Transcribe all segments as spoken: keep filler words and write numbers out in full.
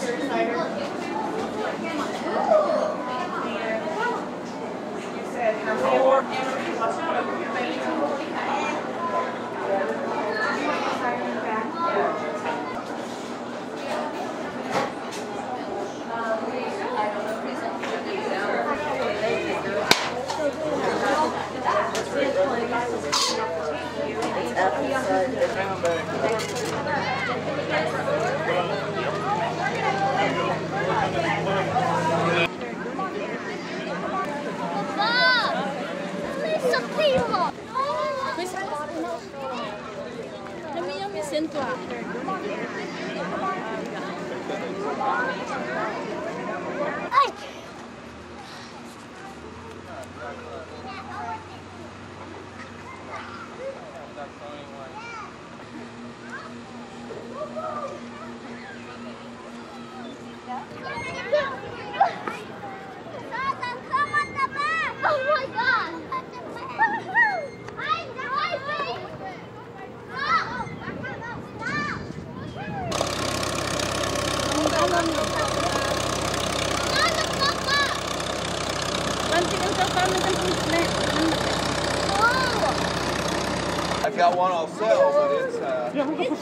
I've got one I'll sell, but it's uh,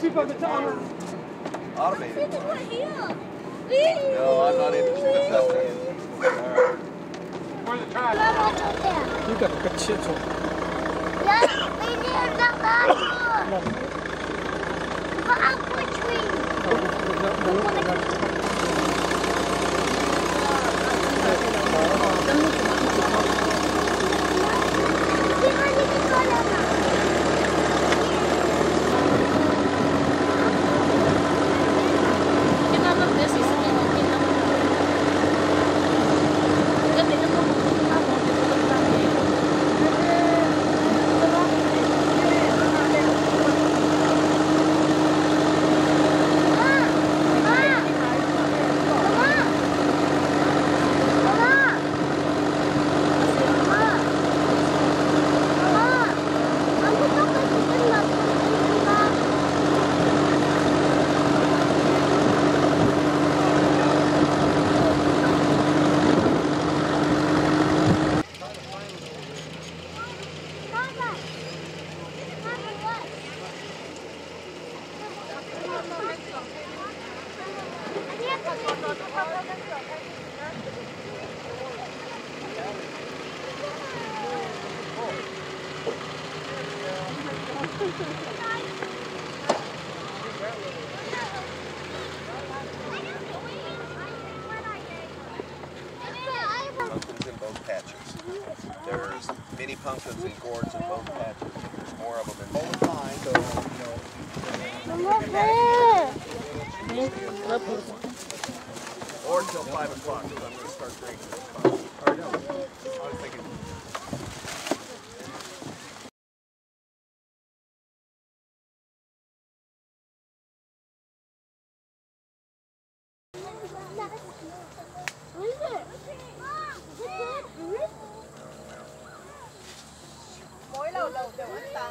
automated. No, I'm not interested in selling it. Where's the trash? You got a good shit. Yeah, we need the But apple Pumpkins in both patches. There's mini pumpkins and gourds in both patches. There's more of them in both lines. So, you know, or till five o'clock, because I'm going to start drinking this coffee. Or no, I was thinking. Mỗi lầu lầu đều ăn tăng.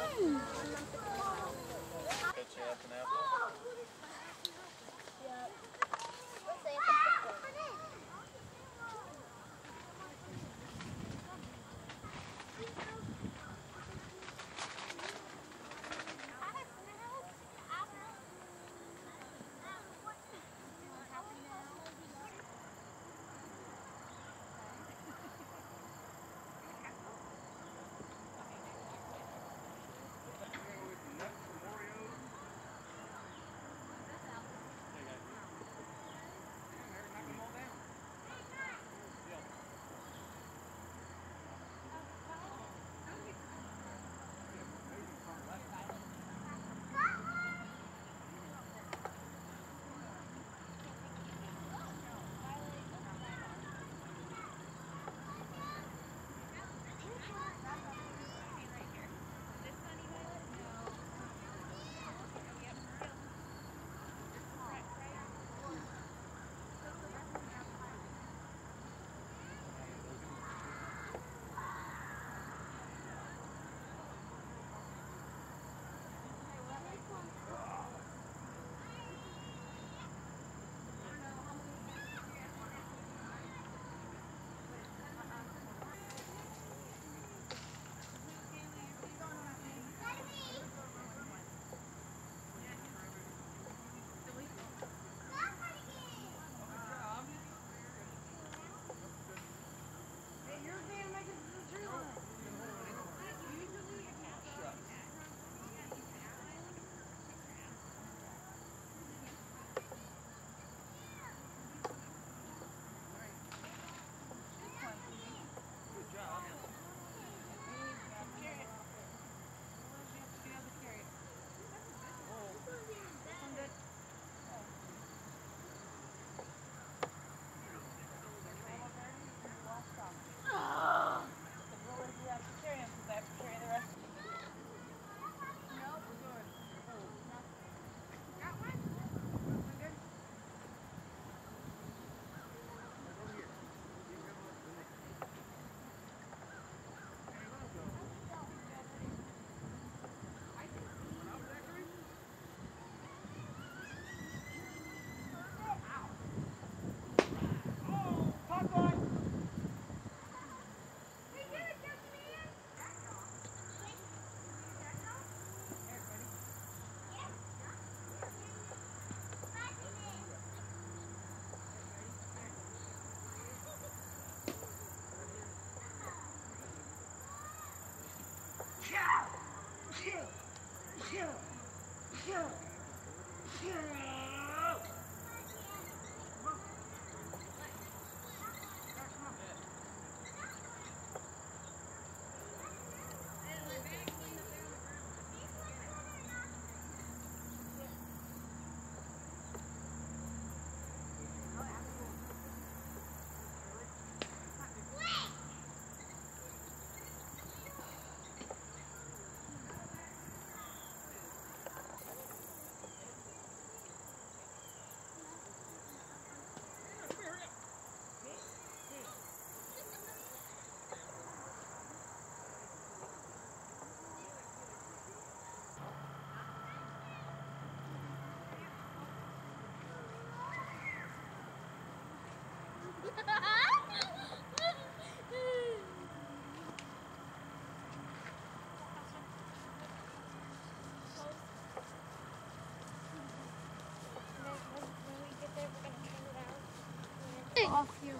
Off you.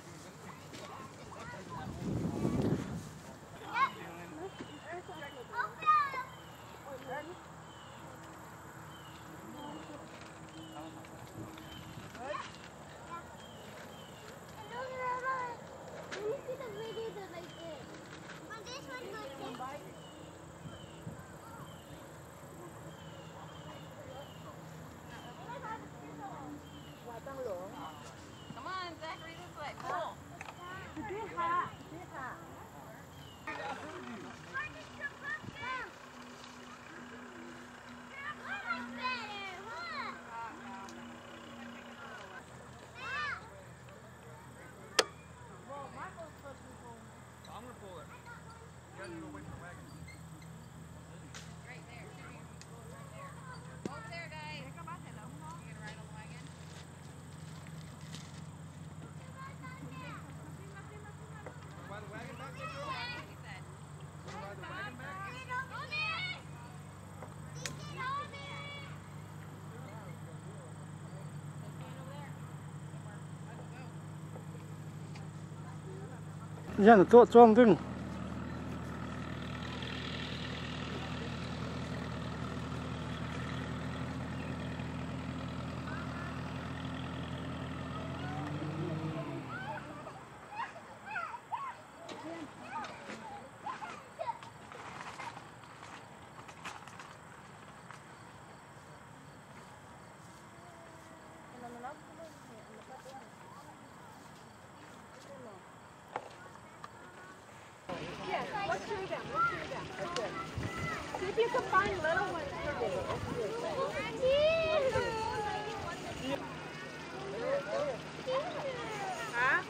Come on, Zachary, this way. Cool. Nhà là chỗ trong đừng. Yes, let's do them. Let's do them. That's good. See if you can find little ones for me. Hả?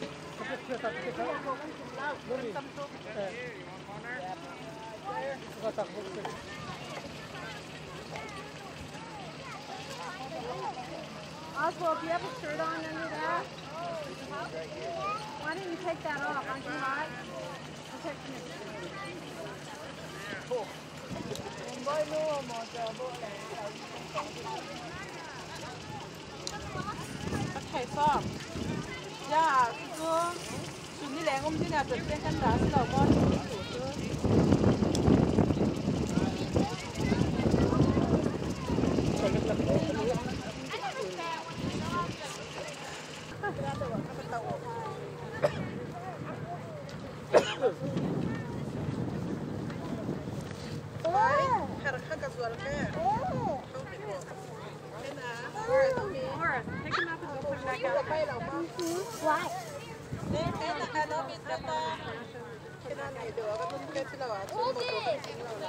Oswald, do you have a shirt on under that? Why didn't you take that off? Aren't you hot? Thầy Phạm, dạ cứ chúng đi lén ông đi nào được trên căn đá đầu con Why? Nên cái là nó bị tao cái này được cái cái cái là